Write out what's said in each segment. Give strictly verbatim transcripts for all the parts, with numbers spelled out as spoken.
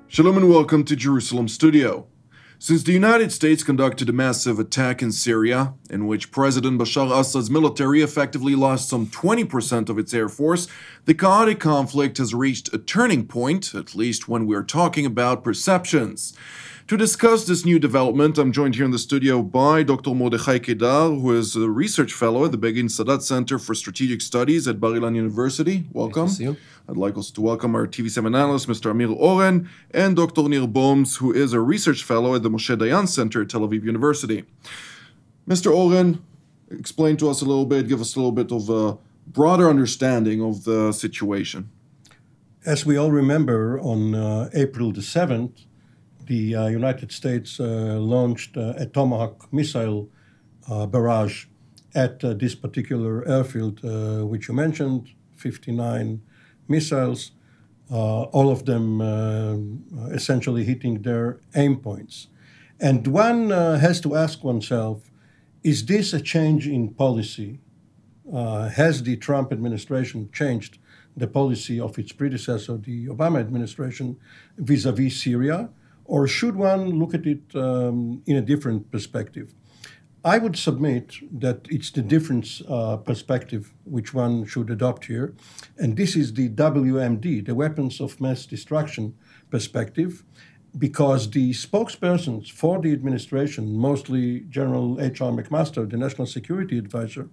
Shalom and welcome to Jerusalem Studio. Since the United States conducted a massive attack in Syria, in which President Bashar Assad's military effectively lost some twenty percent of its air force, the chaotic conflict has reached a turning point, at least when we're talking about perceptions. To discuss this new development, I'm joined here in the studio by Doctor Mordechai Kedar, who is a research fellow at the Begin Sadat Center for Strategic Studies at Ilan University. Welcome. Nice to see you. I'd like also to welcome our T V seven analyst, Mister Amir Oren, and Doctor Nir Boms, who is a research fellow at the Moshe Dayan Center at Tel Aviv University. Mister Oren, explain to us a little bit, give us a little bit of a broader understanding of the situation. As we all remember, on uh, April the seventh, the uh, United States uh, launched uh, a Tomahawk missile uh, barrage at uh, this particular airfield, uh, which you mentioned, fifty-nine missiles, uh, all of them uh, essentially hitting their aim points. And one uh, has to ask oneself, is this a change in policy? Uh, has the Trump administration changed the policy of its predecessor, the Obama administration, vis-a-vis Syria? Or should one look at it um, in a different perspective? I would submit that it's the different uh, perspective which one should adopt here. And this is the W M D, the Weapons of Mass Destruction perspective, because the spokespersons for the administration, mostly General H R McMaster, the National Security Advisor,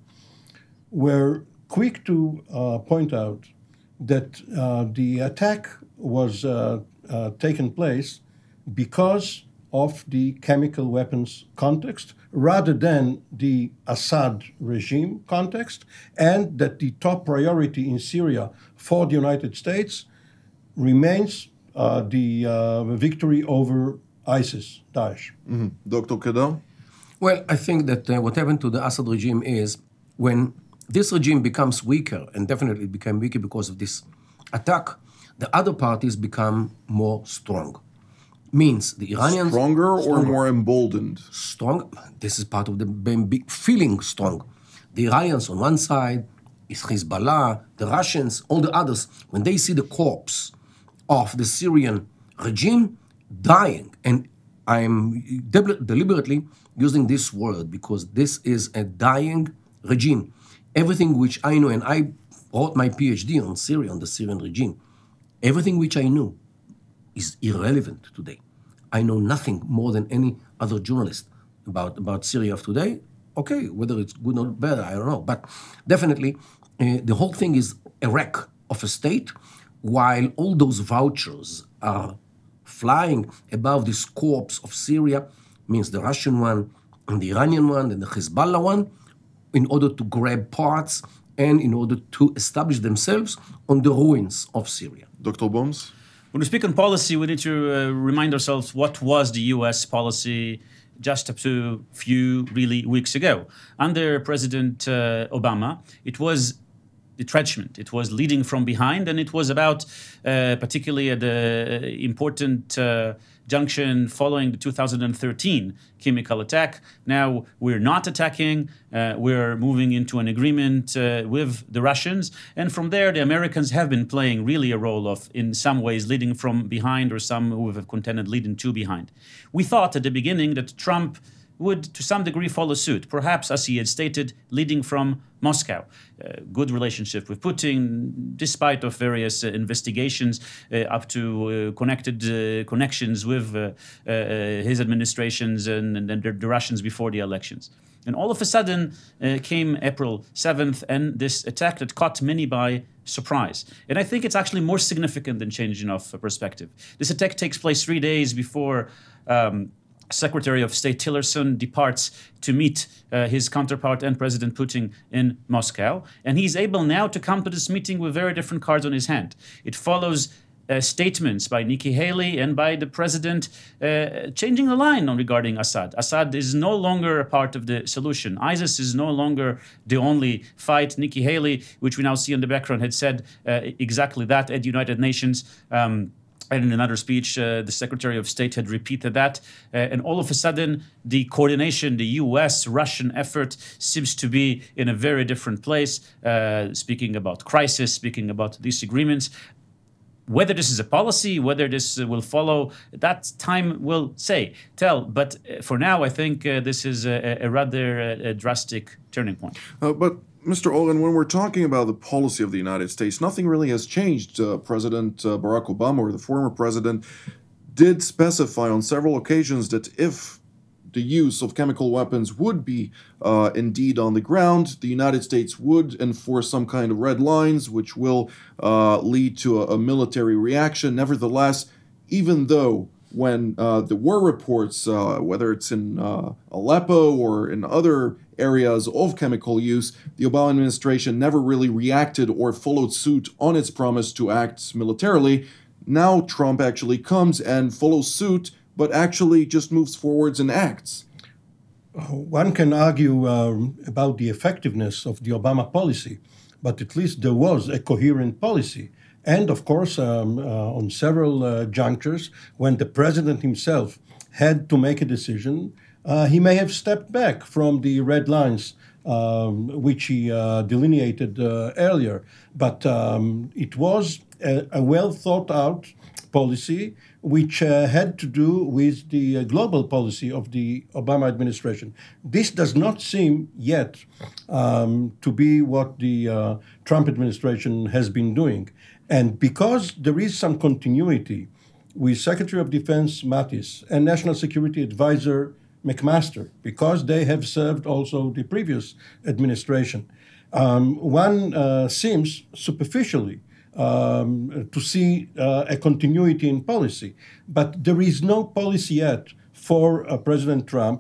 were quick to uh, point out that uh, the attack was uh, uh, taken place because of the chemical weapons context rather than the Assad regime context, and that the top priority in Syria for the United States remains uh, the uh, victory over ISIS, Daesh. Mm-hmm. Doctor Kedar? Well, I think that uh, what happened to the Assad regime is when this regime becomes weaker, and definitely it became weaker because of this attack, the other parties become more strong. Means the Iranians... Stronger, stronger or more emboldened? Strong. This is part of the big feeling strong. The Iranians on one side, is Hezbollah, the Russians, all the others, when they see the corpse of the Syrian regime dying, and I'm de- deliberately using this word because this is a dying regime. Everything which I know, and I wrote my PhD on Syria, on the Syrian regime, everything which I knew is irrelevant today. I know nothing more than any other journalist about, about Syria of today. Okay, whether it's good or bad, I don't know. But definitely, uh, the whole thing is a wreck of a state, while all those vouchers are flying above this corpse of Syria, means the Russian one, and the Iranian one, and the Hezbollah one, in order to grab parts and in order to establish themselves on the ruins of Syria. Doctor Boms? When we speak on policy, we need to uh, remind ourselves what was the U S policy just up to a few really weeks ago. Under President uh, Obama, it was retrenchment. It was leading from behind, and it was about, uh, particularly at the important uh, junction following the two thousand thirteen chemical attack. Now we're not attacking, uh, we're moving into an agreement uh, with the Russians, and from there the Americans have been playing really a role of, in some ways, leading from behind, or some who have contended leading to behind. We thought at the beginning that Trump would, to some degree, follow suit, perhaps, as he had stated, leading from Moscow. Uh, good relationship with Putin, despite of various uh, investigations uh, up to uh, connected uh, connections with uh, uh, his administrations and, and, and the Russians before the elections. And all of a sudden uh, came April seventh, and this attack that caught many by surprise. And I think it's actually more significant than changing of perspective. This attack takes place three days before um, Secretary of State Tillerson departs to meet uh, his counterpart and President Putin in Moscow. And he's able now to come to this meeting with very different cards on his hand. It follows uh, statements by Nikki Haley and by the president uh, changing the line on regarding Assad. Assad is no longer a part of the solution. ISIS is no longer the only fight. Nikki Haley, which we now see in the background, had said uh, exactly that at the United Nations. Um, And in another speech, uh, the Secretary of State had repeated that. Uh, and all of a sudden, the coordination, the U S-Russian effort seems to be in a very different place, uh, speaking about crisis, speaking about disagreements. Whether this is a policy, whether this uh, will follow, that time will say, tell. But uh, for now, I think uh, this is a, a rather uh, a drastic turning point. Uh, but Mister Oren, when we're talking about the policy of the United States, nothing really has changed. Uh, President uh, Barack Obama, or the former president, did specify on several occasions that if the use of chemical weapons would be uh, indeed on the ground, the United States would enforce some kind of red lines, which will uh, lead to a, a military reaction. Nevertheless, even though when uh, there were reports, uh, whether it's in uh, Aleppo or in other areas of chemical use, the Obama administration never really reacted or followed suit on its promise to act militarily. Now Trump actually comes and follows suit, but actually just moves forwards and acts. One can argue um, about the effectiveness of the Obama policy, but at least there was a coherent policy. And of course, um, uh, on several uh, junctures, when the president himself had to make a decision, uh, he may have stepped back from the red lines um, which he uh, delineated uh, earlier. But um, it was a, a well thought out policy which uh, had to do with the uh, global policy of the Obama administration. This does not seem yet um, to be what the uh, Trump administration has been doing. And because there is some continuity with Secretary of Defense Mattis and National Security Advisor McMaster, because they have served also the previous administration, um, one uh, seems superficially um, to see uh, a continuity in policy. But there is no policy yet for uh, President Trump.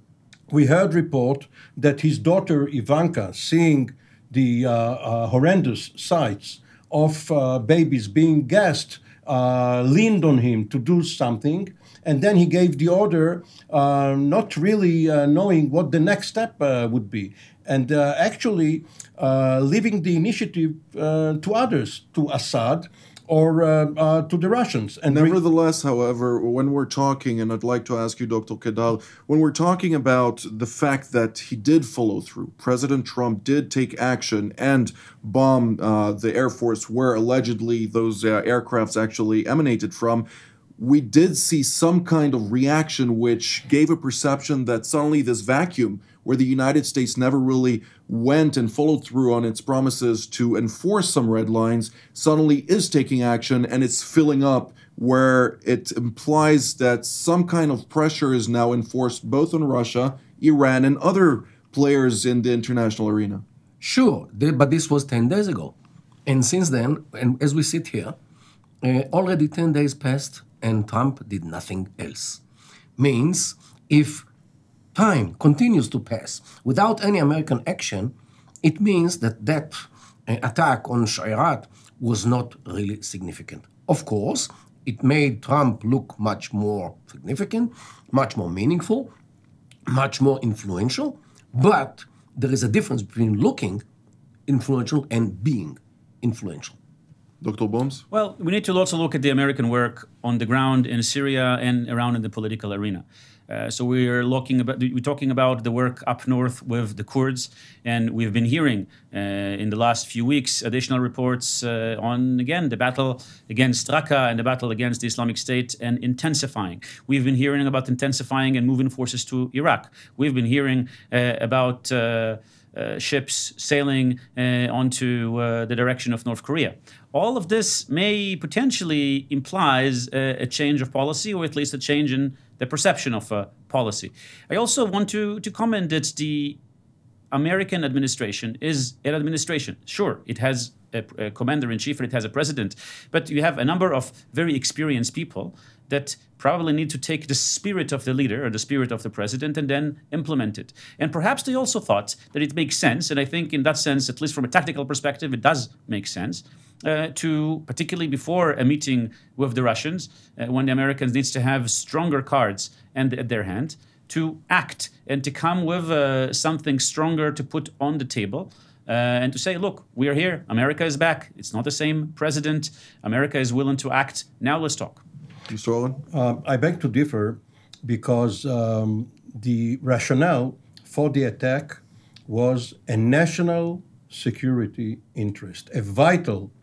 We heard report that his daughter Ivanka, seeing the uh, uh, horrendous sights of uh, babies being gassed, uh, leaned on him to do something, and then he gave the order, uh, not really uh, knowing what the next step uh, would be, and uh, actually uh, leaving the initiative uh, to others, to Assad or uh, uh, to the Russians. And Nevertheless, however, when we're talking, and I'd like to ask you, Doctor Kedar, when we're talking about the fact that he did follow through, President Trump did take action and bomb uh, the Air Force where allegedly those uh, aircrafts actually emanated from, we did see some kind of reaction which gave a perception that suddenly this vacuum where the United States never really went and followed through on its promises to enforce some red lines, suddenly is taking action, and it's filling up where it implies that some kind of pressure is now enforced both on Russia, Iran, and other players in the international arena. Sure, but this was ten days ago. And since then, and as we sit here, uh, already ten days passed and Trump did nothing else. Means if time continues to pass without any American action, it means that that uh, attack on Shairat was not really significant. Of course, it made Trump look much more significant, much more meaningful, much more influential, but there is a difference between looking influential and being influential. Doctor Boms? Well, we need to also look at the American work on the ground in Syria and around in the political arena. Uh, so we're looking about we're talking about the work up north with the Kurds, and we've been hearing uh, in the last few weeks additional reports uh, on again the battle against Raqqa and the battle against the Islamic State and intensifying. We've been hearing about intensifying and moving forces to Iraq. We've been hearing uh, about uh, uh, ships sailing uh, onto uh, the direction of North Korea. All of this may potentially implies a, a change of policy, or at least a change in the perception of a policy. I also want to, to comment that the American administration is an administration. Sure, it has a, a commander-in-chief and it has a president, but you have a number of very experienced people that probably need to take the spirit of the leader or the spirit of the president and then implement it. And perhaps they also thought that it makes sense, and I think in that sense, at least from a tactical perspective, it does make sense, uh, to, particularly before a meeting with the Russians, uh, when the Americans needs to have stronger cards and, at their hand, to act and to come with uh, something stronger to put on the table, uh, and to say, look, we are here, America is back, it's not the same president, America is willing to act, now let's talk. Mister Oren? Um, I beg to differ because um, the rationale for the attack was a national security interest, a vital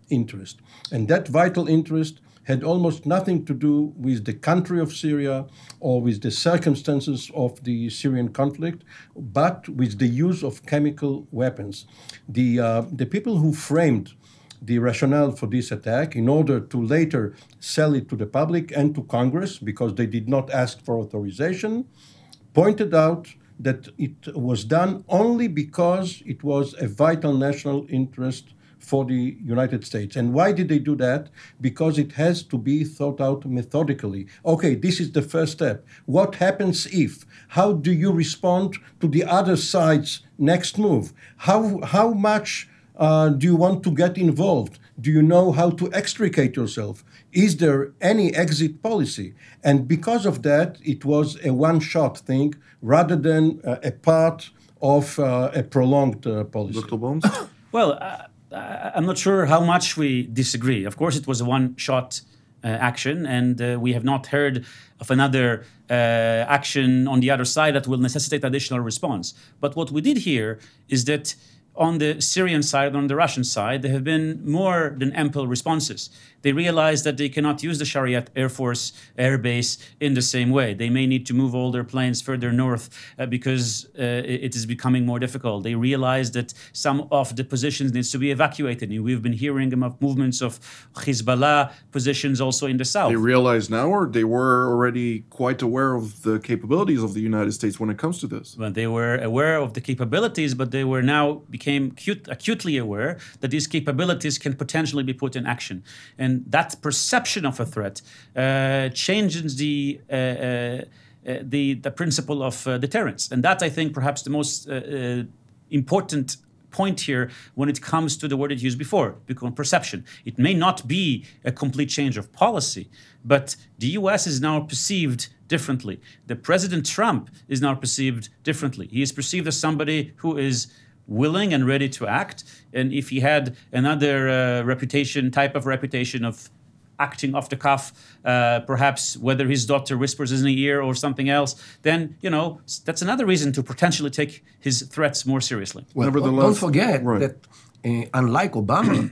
interest. And that vital interest had almost nothing to do with the country of Syria or with the circumstances of the Syrian conflict, but with the use of chemical weapons. The, uh, the people who framed the rationale for this attack in order to later sell it to the public and to Congress, because they did not ask for authorization, pointed out that it was done only because it was a vital national interest for the United States. And why did they do that? Because it has to be thought out methodically. Okay, this is the first step. What happens if? How do you respond to the other side's next move? How, how much uh, do you want to get involved? Do you know how to extricate yourself? Is there any exit policy? And because of that, it was a one-shot thing rather than uh, a part of uh, a prolonged uh, policy. Doctor Boms? Well, uh, I'm not sure how much we disagree. Of course, it was a one-shot uh, action, and uh, we have not heard of another uh, action on the other side that will necessitate additional response. But what we did hear is that on the Syrian side, on the Russian side, there have been more than ample responses. They realize that they cannot use the Shariat Air Force Air Base in the same way. They may need to move all their planes further north uh, because uh, it is becoming more difficult. They realize that some of the positions needs to be evacuated. And we've been hearing of movements of Hezbollah positions also in the south. They realize now, or they were already quite aware of the capabilities of the United States when it comes to this? Well, they were aware of the capabilities, but they were now became acute, acutely aware that these capabilities can potentially be put in action. And And that perception of a threat uh, changes the, uh, uh, the the principle of uh, deterrence. And that, I think, perhaps the most uh, uh, important point here when it comes to the word it used before, because perception. It may not be a complete change of policy, but the U S is now perceived differently. The President Trump is now perceived differently. He is perceived as somebody who is willing and ready to act. And if he had another uh, reputation, type of reputation of acting off the cuff, uh, perhaps whether his daughter whispers in the ear or something else, then, you know, that's another reason to potentially take his threats more seriously. Well, Nevertheless, don't forget right. that uh, unlike Obama, uh,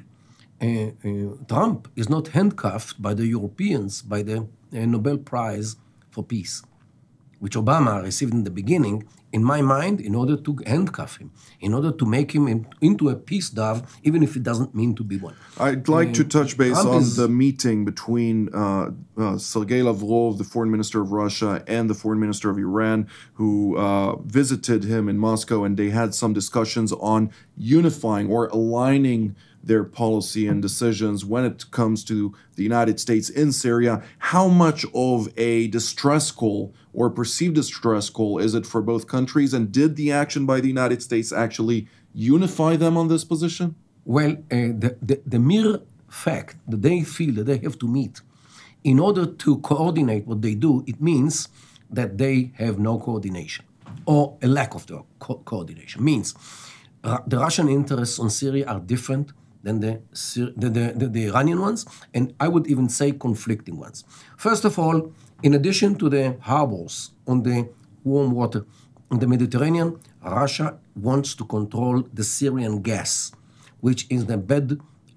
uh, Trump is not handcuffed by the Europeans, by the uh, Nobel Prize for Peace, which Obama received in the beginning, in my mind, in order to handcuff him, in order to make him in, into a peace dove, even if it doesn't mean to be one. I'd like uh, to touch base Trump on is, the meeting between uh, uh, Sergei Lavrov, the foreign minister of Russia, and the foreign minister of Iran, who uh, visited him in Moscow, and they had some discussions on unifying or aligning their policy and decisions when it comes to the United States in Syria. How much of a distress call or perceived distress call is it for both countries? And did the action by the United States actually unify them on this position? Well, uh, the, the, the mere fact that they feel that they have to meet in order to coordinate what they do, it means that they have no coordination or a lack of the co- coordination. Means uh, the Russian interests on Syria are different than the, the, the, the Iranian ones, and I would even say conflicting ones. First of all, in addition to the harbors on the warm water in the Mediterranean, Russia wants to control the Syrian gas, which is the bed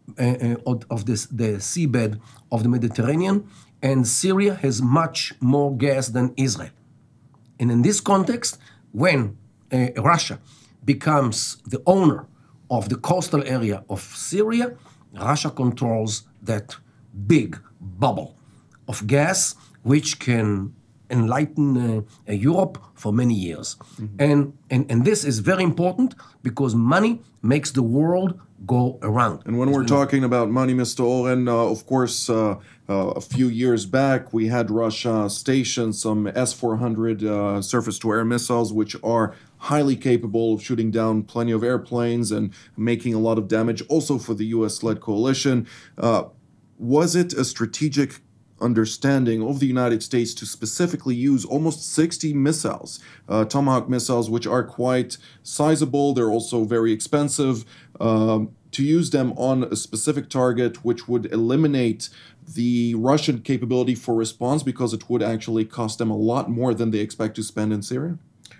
uh, uh, of this, the seabed of the Mediterranean, and Syria has much more gas than Israel. And in this context, when uh, Russia becomes the owner of the coastal area of Syria, Russia controls that big bubble of gas, which can enlighten uh, uh, Europe for many years. Mm-hmm. And, and, and this is very important because money makes the world go around. And when we're talking about money, Mister Oren, uh, of course, uh, uh, a few years back, we had Russia station some S four hundred uh, surface-to-air missiles, which are highly capable of shooting down plenty of airplanes and making a lot of damage, also for the U S-led coalition. Uh, was it a strategic understanding of the United States to specifically use almost sixty missiles, uh, Tomahawk missiles, which are quite sizable, they're also very expensive, um, to use them on a specific target which would eliminate the Russian capability for response because it would actually cost them a lot more than they expect to spend in Syria?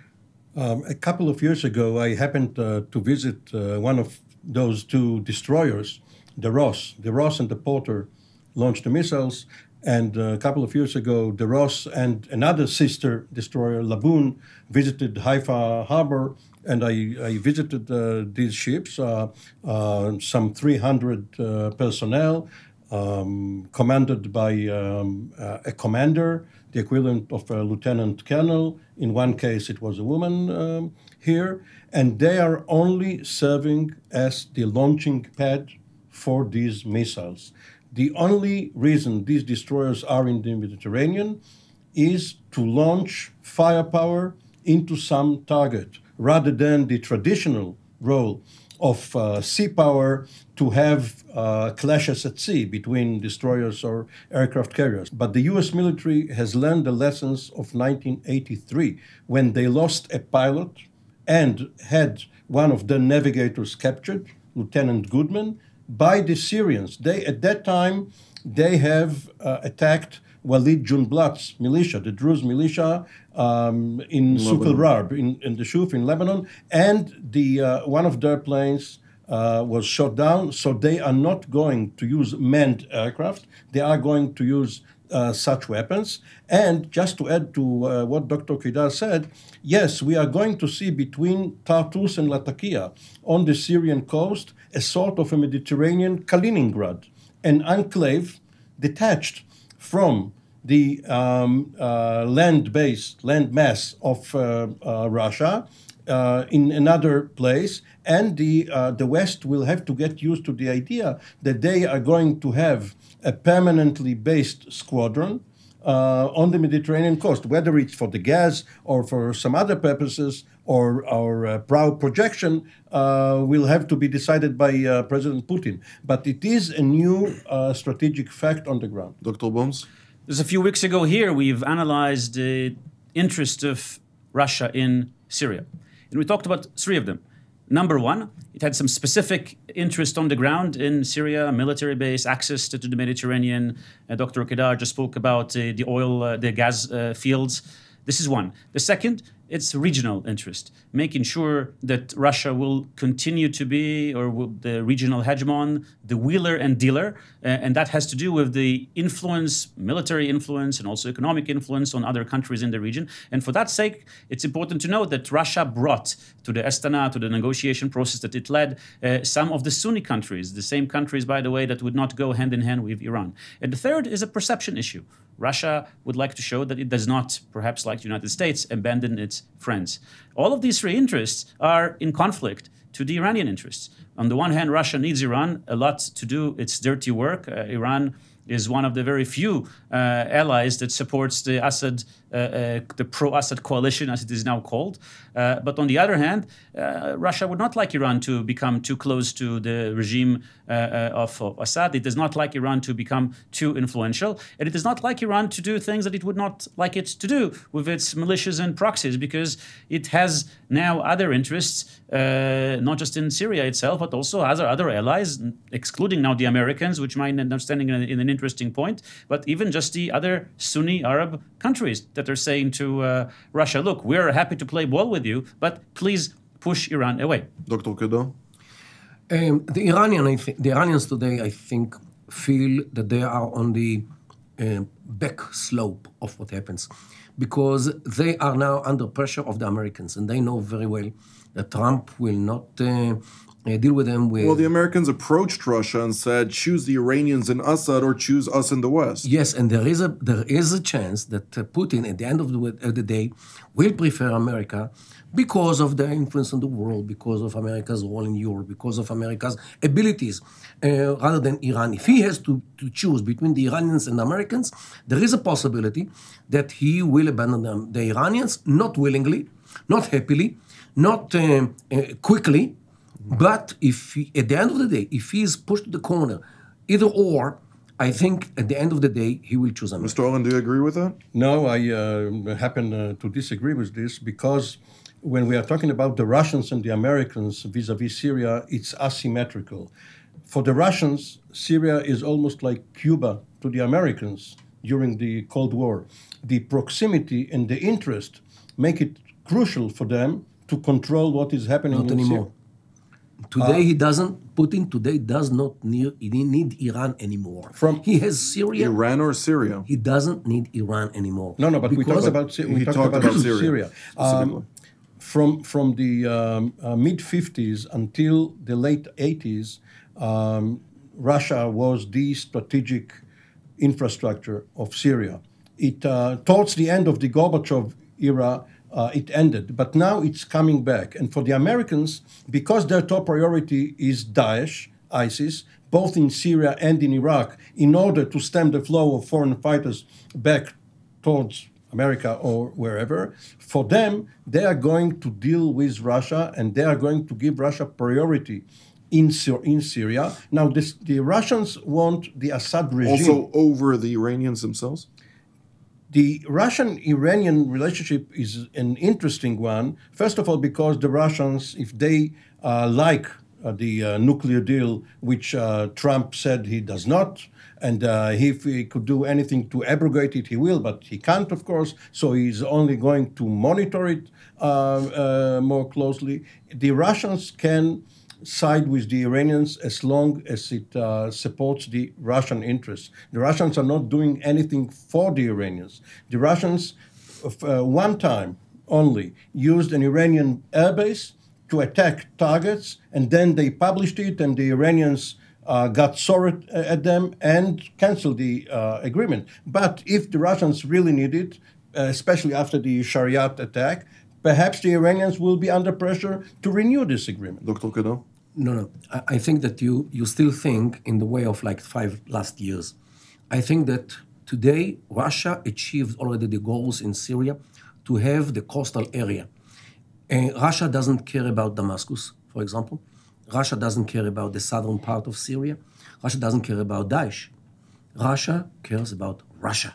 Um, a couple of years ago, I happened uh, to visit uh, one of those two destroyers the Ross. The Ross and the Porter launched the missiles. And uh, a couple of years ago, the Ross and another sister destroyer, Laboon, visited Haifa harbor. And I, I visited uh, these ships, uh, uh, some three hundred uh, personnel, um, commanded by um, uh, a commander, the equivalent of a lieutenant colonel. In one case, it was a woman um, here. And they are only serving as the launching pad for these missiles. The only reason these destroyers are in the Mediterranean is to launch firepower into some target, rather than the traditional role of uh, sea power to have uh, clashes at sea between destroyers or aircraft carriers. But the U S military has learned the lessons of nineteen eighty-three, when they lost a pilot and had one of their navigators captured, Lieutenant Goodman, by the Syrians. They, at that time, they have uh, attacked Walid Junblat's militia, the Druze militia um, in Souk al-Rab, in, in the Shuf in Lebanon, and the uh, one of their planes uh, was shot down. So they are not going to use manned aircraft. They are going to use uh, such weapons. And just to add to uh, what Doctor Kedar said, yes, we are going to see between Tartus and Latakia on the Syrian coast a sort of a Mediterranean Kaliningrad, an enclave detached from the um, uh, land base, land mass of uh, uh, Russia uh, in another place. And the, uh, the West will have to get used to the idea that they are going to have a permanently based squadron uh, on the Mediterranean coast, whether it's for the gas or for some other purposes, or our uh, proud projection uh, will have to be decided by uh, President Putin. But it is a new uh, strategic fact on the ground. Doctor Boms? Just a few weeks ago here, we've analyzed the interest of Russia in Syria. And we talked about three of them. Number one, it had some specific interest on the ground in Syria, military base, access to, to the Mediterranean. Uh, Doctor Kedar just spoke about uh, the oil, uh, the gas uh, fields. This is one. The second, it's regional interest, making sure that Russia will continue to be, or will, the regional hegemon, the wheeler and dealer, uh, and that has to do with the influence, military influence, and also economic influence on other countries in the region. And for that sake, it's important to note that Russia brought to the Astana, to the negotiation process that it led, uh, some of the Sunni countries, the same countries, by the way, that would not go hand in hand with Iran. And the third is a perception issue. Russia would like to show that it does not, perhaps like the United States, abandon its friends. All of these three interests are in conflict to the Iranian interests. On the one hand, Russia needs Iran a lot to do its dirty work. Uh, Iran is one of the very few uh, allies that supports the Assad, uh, uh, the pro-Assad coalition, as it is now called. Uh, but on the other hand, uh, Russia would not like Iran to become too close to the regime uh, uh, of, of Assad. It does not like Iran to become too influential. And it does not like Iran to do things that it would not like it to do with its militias and proxies, because it has now other interests, uh, not just in Syria itself, but also other, other allies, excluding now the Americans, which might end up standing in, in an interesting point, but even just the other Sunni Arab countries that are saying to uh, Russia, look, we're happy to play ball with you, but please push Iran away. Doctor Kedar? Um, the Iranian, I think, the Iranians today, I think, feel that they are on the uh, back slope of what happens, because they are now under pressure of the Americans, and they know very well that Trump will not uh, uh, deal with them with... Well, the Americans approached Russia and said, choose the Iranians in Assad or choose us in the West. Yes, and there is a there is a chance that uh, Putin, at the end of the, of the day, will prefer America because of their influence on the world, because of America's role in Europe, because of America's abilities, uh, rather than Iran. If he has to, to choose between the Iranians and the Americans, there is a possibility that he will abandon them. The Iranians, not willingly, not happily, not uh, uh, quickly, but if he, at the end of the day, if he is pushed to the corner, either or, I think at the end of the day, he will choose America. Mister Oren, do you agree with that? No, I uh, happen uh, to disagree with this, because when we are talking about the Russians and the Americans vis-a-vis Syria, it's asymmetrical. For the Russians, Syria is almost like Cuba to the Americans during the Cold War. The proximity and the interest make it crucial for them to control what is happening Not in anymore. Syria. Today Uh, he doesn't, Putin today does not need, he need Iran anymore. From- he has Syria. Iran or Syria? He doesn't need Iran anymore. No, no, but we Because talked about Sy- we He talked talked about, about Syria, Syria. specifically. Um, from from the um, uh, mid fifties until the late eighties, um, Russia was the strategic infrastructure of Syria. It uh, towards the end of the Gorbachev era, uh, it ended, but now it's coming back. And for the Americans, because their top priority is Daesh, ISIS, both in Syria and in Iraq, in order to stem the flow of foreign fighters back towards America or wherever, for them, they are going to deal with Russia and they are going to give Russia priority in, Syr- in Syria. Now, this, the Russians want the Assad regime. Also over the Iranians themselves? The Russian-Iranian relationship is an interesting one. First of all, because the Russians, if they uh, like uh, the uh, nuclear deal, which uh, Trump said he does not, and uh, if he could do anything to abrogate it, he will, but he can't, of course, so he's only going to monitor it uh, uh, more closely. The Russians can side with the Iranians as long as it uh, supports the Russian interests. The Russians are not doing anything for the Iranians. The Russians, uh, one time only, used an Iranian airbase to attack targets, and then they published it, and the Iranians uh, got sore at them and canceled the uh, agreement. But if the Russians really need it, uh, especially after the Shariat attack, perhaps the Iranians will be under pressure to renew this agreement. Doctor Kedar? No, no. I, I think that you, you still think in the way of like five last years. I think that today Russia achieved already the goals in Syria to have the coastal area. And Russia doesn't care about Damascus, for example. Russia doesn't care about the southern part of Syria. Russia doesn't care about Daesh. Russia cares about Russia,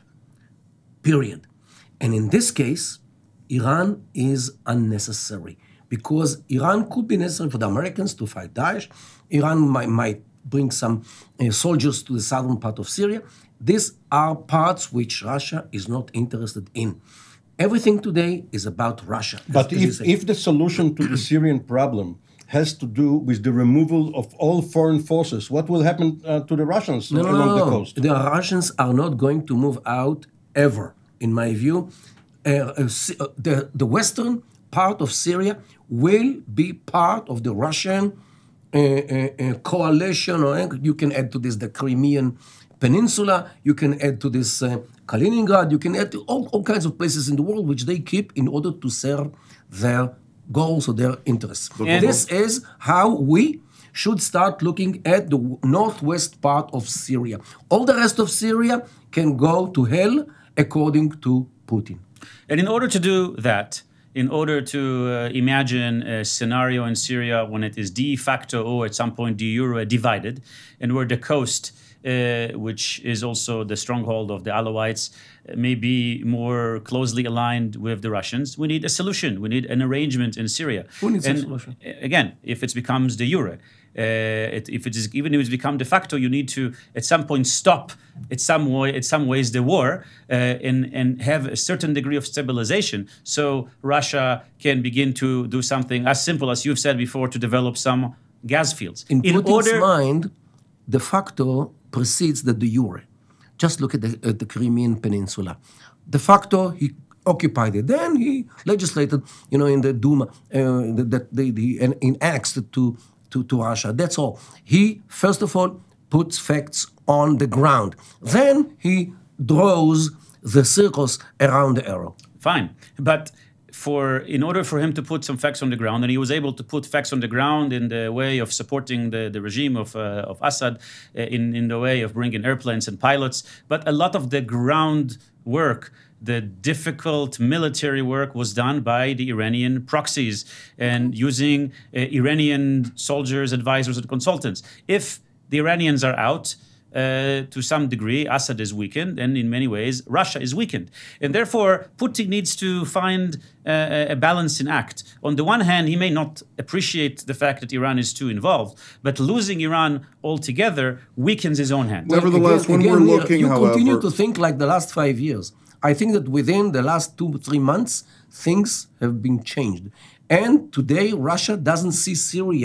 period. And in this case, Iran is unnecessary because Iran could be necessary for the Americans to fight Daesh. Iran might, might bring some uh, soldiers to the southern part of Syria. These are parts which Russia is not interested in. Everything today is about Russia. But as you if, say. if the solution to the Syrian problem has to do with the removal of all foreign forces, what will happen uh, to the Russians No, no, along no, the no. coast? The Russians are not going to move out ever, in my view. Uh, uh, Sy- uh, the, the western part of Syria will be part of the Russian uh, uh, uh, coalition. Or you can add to this the Crimean Peninsula. You can add to this uh, Kaliningrad. You can add to all, all kinds of places in the world which they keep in order to serve their goals or their interests. And- This is how we should start looking at the northwest part of Syria. All the rest of Syria can go to hell according to Putin. And in order to do that, in order to uh, imagine a scenario in Syria when it is de facto or at some point de jure divided, and where the coast, uh, which is also the stronghold of the Alawites, uh, may be more closely aligned with the Russians, we need a solution. We need an arrangement in Syria. Who needs a and solution? uh, Again, if it becomes de jure, uh, it, if it is even if it's become de facto, you need to at some point stop, at some way, at some ways, the war uh, and and have a certain degree of stabilization, so Russia can begin to do something as simple as you've said before, to develop some gas fields. In, Putin's mind, de facto precedes the de jure. Just look at the, at the Crimean Peninsula. De facto, he occupied it. Then he legislated, you know, in the Duma, uh, that they, they annexed it to, to, to Russia. That's all. He, first of all, puts facts on the ground. Then he draws the circles around the arrow. Fine, but for in order for him to put some facts on the ground, and he was able to put facts on the ground in the way of supporting the, the regime of uh, of Assad, uh, in in the way of bringing airplanes and pilots, but a lot of the ground work, the difficult military work, was done by the Iranian proxies and using uh, Iranian soldiers, advisors, and consultants. If the Iranians are out, Uh, to some degree, Assad is weakened, and in many ways, Russia is weakened. And therefore, Putin needs to find uh, a balancing act. On the one hand, he may not appreciate the fact that Iran is too involved, but losing Iran altogether weakens his own hand. Nevertheless, when we're Nir, looking, you however- continue to think like the last five years. I think that within the last two, three months, things have been changed. And today, Russia doesn't see Syria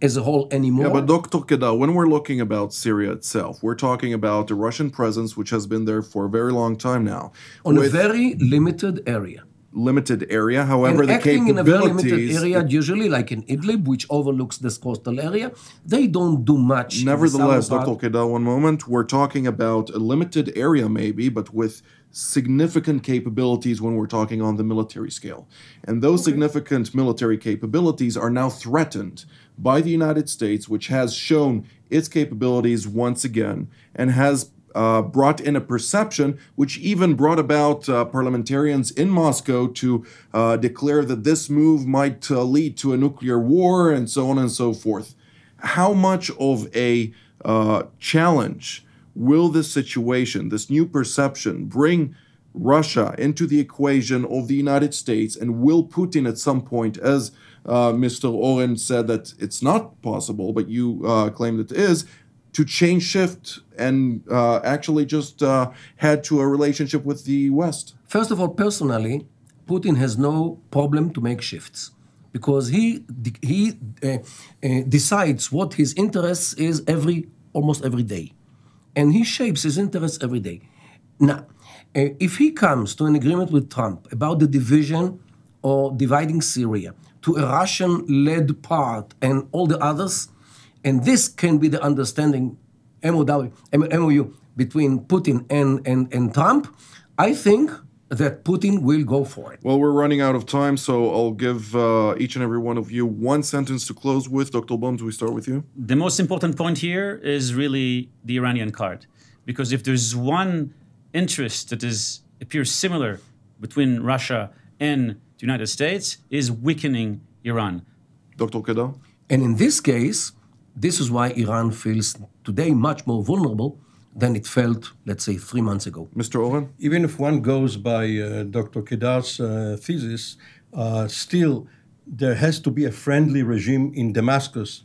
as a whole anymore. Yeah, but Doctor Kedar, when we're looking about Syria itself, we're talking about a Russian presence which has been there for a very long time now. On a very limited area. Limited area, however, and the acting in a very limited capabilities... area, usually like in Idlib, which overlooks this coastal area, they don't do much. Nevertheless, in the Doctor Kedar, one moment, we're talking about a limited area maybe, but with significant capabilities when we're talking on the military scale. And those okay. significant military capabilities are now threatened by the United States, which has shown its capabilities once again and has uh, brought in a perception which even brought about uh, parliamentarians in Moscow to uh, declare that this move might uh, lead to a nuclear war and so on and so forth. How much of a uh, challenge will this situation, this new perception, bring Russia into the equation of the United States? And will Putin at some point, as uh, Mister Oren said that it's not possible, but you uh, claim that it is, to change shift and uh, actually just uh, head to a relationship with the West? First of all, personally, Putin has no problem to make shifts because he, he uh, uh, decides what his interests is every almost every day. And he shapes his interests every day. Now, uh, if he comes to an agreement with Trump about the division or dividing Syria to a Russian-led part and all the others, and this can be the understanding, M O W, M O U, between Putin and, and, and Trump, I think that Putin will go for it. Well, we're running out of time, so I'll give uh, each and every one of you one sentence to close with. Doctor Boms, we start with you. The most important point here is really the Iranian card. Because if there's one interest that is appears similar between Russia and the United States, is weakening Iran. Doctor Kedar? And in this case, this is why Iran feels today much more vulnerable than it felt, let's say, three months ago. Mister Oren? Even if one goes by uh, Doctor Kedar's uh, thesis, uh, still there has to be a friendly regime in Damascus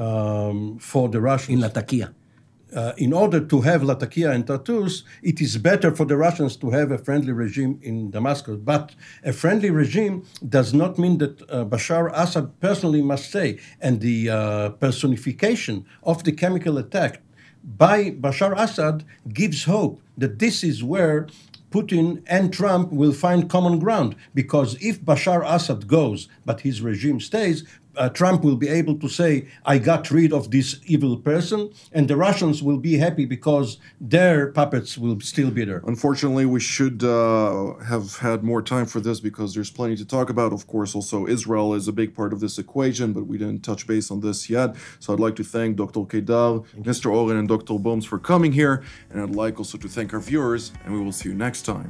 um, for the Russians. In Latakia. Uh, in order to have Latakia and Tartus, it is better for the Russians to have a friendly regime in Damascus. But a friendly regime does not mean that uh, Bashar Assad personally must say, and the uh, personification of the chemical attack by Bashar Assad gives hope that this is where Putin and Trump will find common ground. Because if Bashar Assad goes, but his regime stays, uh, Trump will be able to say, I got rid of this evil person, and the Russians will be happy because their puppets will still be there. Unfortunately, we should uh, have had more time for this because there's plenty to talk about. Of course, also Israel is a big part of this equation, but we didn't touch base on this yet. So I'd like to thank Doctor Kedar, Mister Oren, and Doctor Boms for coming here. And I'd like also to thank our viewers, and we will see you next time.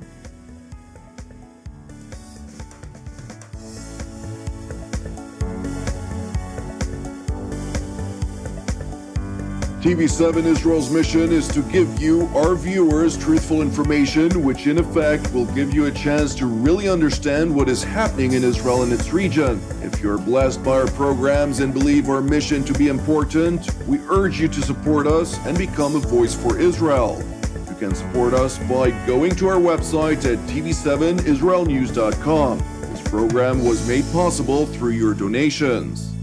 T V seven Israel's mission is to give you, our viewers, truthful information, which in effect will give you a chance to really understand what is happening in Israel and its region. If you're blessed by our programs and believe our mission to be important, we urge you to support us and become a voice for Israel. You can support us by going to our website at T V seven Israel News dot com. This program was made possible through your donations.